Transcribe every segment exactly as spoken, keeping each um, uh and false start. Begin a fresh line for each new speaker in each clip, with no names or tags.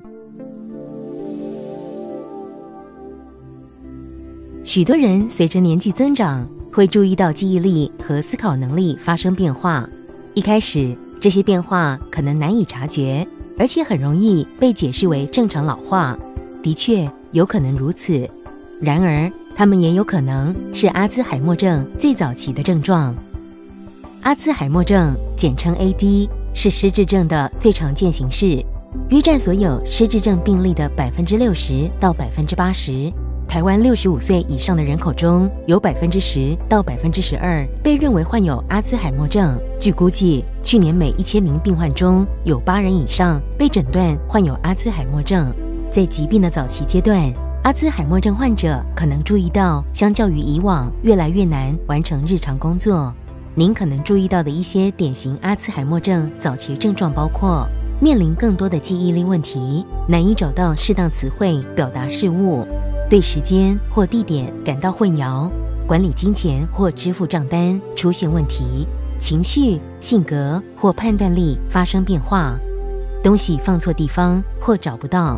许多人随着年纪增长，会注意到记忆力和思考能力发生变化。一开始，这些变化可能难以察觉，而且很容易被解释为正常老化。的确，有可能如此。然而，它们也有可能是阿兹海默症最早期的症状。阿兹海默症，简称 A D， 是失智症的最常见形式，约占所有失智症病例的百分之六十到百分之八十。台湾六十五岁以上的人口中，有百分之十到百分之十二被认为患有阿兹海默症。据估计，去年每一千名病患中有八人以上被诊断患有阿兹海默症。在疾病的早期阶段，阿兹海默症患者可能注意到，相较于以往，越来越难完成日常工作。您可能注意到的一些典型阿兹海默症早期症状包括：面临更多的记忆力问题，难以找到适当词汇表达事物，对时间或地点感到混淆，管理金钱或支付账单出现问题，情绪、性格或判断力发生变化，东西放错地方或找不到。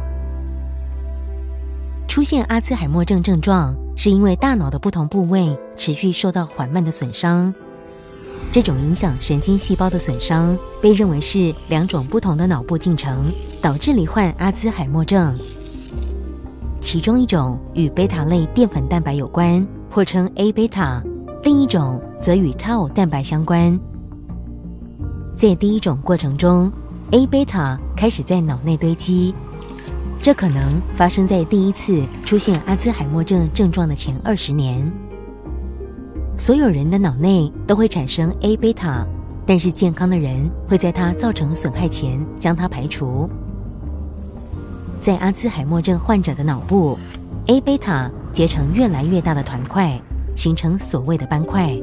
出现阿兹海默症症状，是因为大脑的不同部位持续受到缓慢的损伤。这种影响神经细胞的损伤，被认为是两种不同的脑部进程导致罹患阿兹海默症。其中一种与贝塔类淀粉蛋白有关，或称 A 贝塔，另一种则与 tau 蛋白相关。在第一种过程中 ，A 贝塔开始在脑内堆积，这可能发生在第一次出现阿兹海默症症状的前二十年。所有人的脑内都会产生 A 贝塔，但是健康的人会在它造成损害前将它排除。在阿兹海默症患者的脑部 ，A 贝塔结成越来越大的团块，形成所谓的斑块。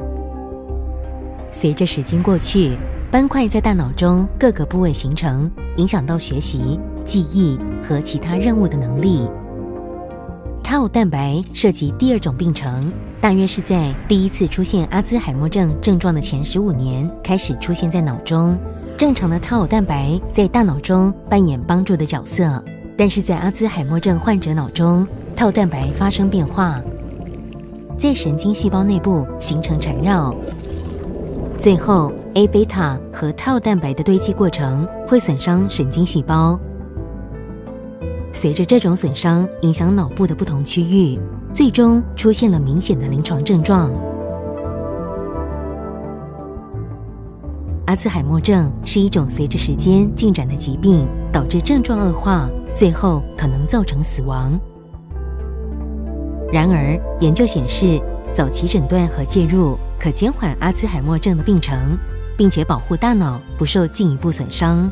随着时间过去，斑块在大脑中各个部位形成，影响到学习、记忆和其他任务的能力。tau 蛋白涉及第二种病程，大约是在第一次出现阿兹海默症症状的前十五年开始出现在脑中。正常的 tau 蛋白在大脑中扮演帮助的角色，但是在阿兹海默症患者脑中 ，tau 蛋白发生变化，在神经细胞内部形成缠绕。最后 ，A 贝塔和 tau 蛋白的堆积过程会损伤神经细胞。随着这种损伤影响脑部的不同区域，最终出现了明显的临床症状。阿兹海默症是一种随着时间进展的疾病，导致症状恶化，最后可能造成死亡。然而，研究显示，早期诊断和介入可减缓阿兹海默症的病程，并且保护大脑不受进一步损伤。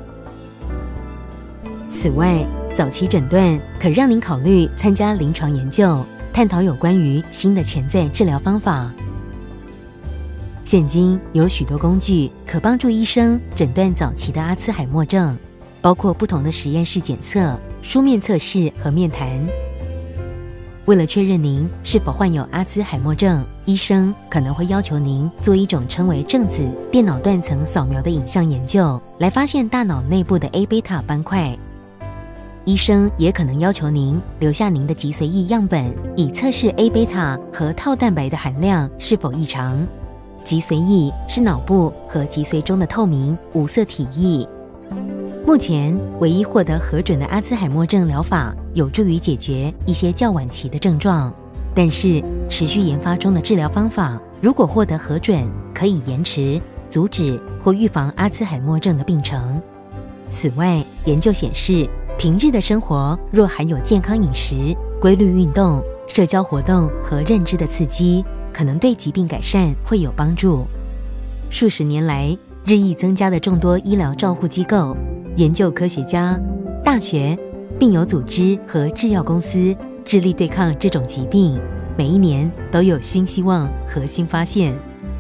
此外，早期诊断可让您考虑参加临床研究，探讨有关于新的潜在治疗方法。现今有许多工具可帮助医生诊断早期的阿兹海默症，包括不同的实验室检测、书面测试和面谈。为了确认您是否患有阿兹海默症，医生可能会要求您做一种称为正子电脑断层扫描的影像研究，来发现大脑内部的 A 贝塔斑块。医生也可能要求您留下您的脊髓液样本，以测试 A 贝塔和tau蛋白的含量是否异常。脊髓液是脑部和脊髓中的透明无色体液。目前唯一获得核准的阿兹海默症疗法有助于解决一些较晚期的症状，但是持续研发中的治疗方法如果获得核准，可以延迟、阻止或预防阿兹海默症的病程。此外，研究显示，平日的生活若含有健康饮食、规律运动、社交活动和认知的刺激，可能对疾病改善会有帮助。数十年来，日益增加的众多医疗照护机构、研究科学家、大学、病友组织和制药公司致力对抗这种疾病，每一年都有新希望和新发现。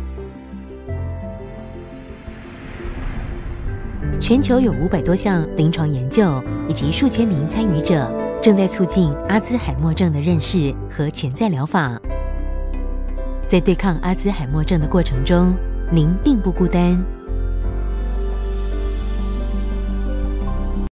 全球有五百多项临床研究以及数千名参与者，正在促进阿兹海默症的认识和潜在疗法。在对抗阿兹海默症的过程中，您并不孤单。